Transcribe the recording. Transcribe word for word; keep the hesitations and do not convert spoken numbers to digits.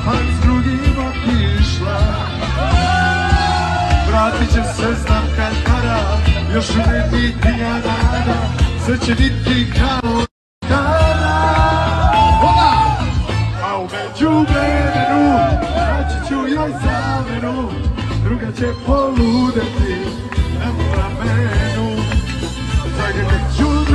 a s drugima išla. Vratit će se znam kad para, još uvijek biti ja nada, sve će biti kao tada. A u međuvremenu naći ću joj zamenu, druga će poludeti na mom ramenu. Zagrebeću